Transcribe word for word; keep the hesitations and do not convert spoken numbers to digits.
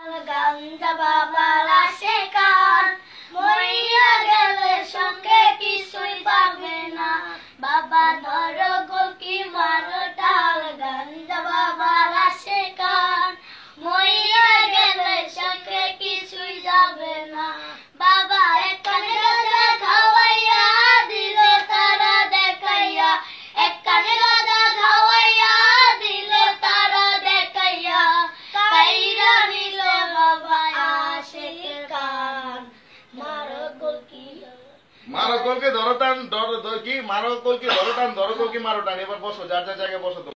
গাঞ্জা বাবার আসে কান, মরিয়া গেলে সঙ্গে কিছুই পাবে না। বাবা ধরো গোলকি মারো টাল, গাঞ্জা বাবার আসে কান, মরিয়া গেলে সঙ্গে কিছুই যাবে না। বাবা এক কানে গাঁজা খাওয়াইয়া দিল তারা দেখাইয়া, এক কানে গাঁজা খাওয়াইয়া দিল তারা দেখাইয়া, কাইরা নিল বাবা আসে কান। মারো গোলকি মারো গোলকি ধরো টান, ধরো কি মারো গোলকি ধরো টান, ধরো গোলকি মারো টান। এবার বসো, যার যার জায়গায় বসো।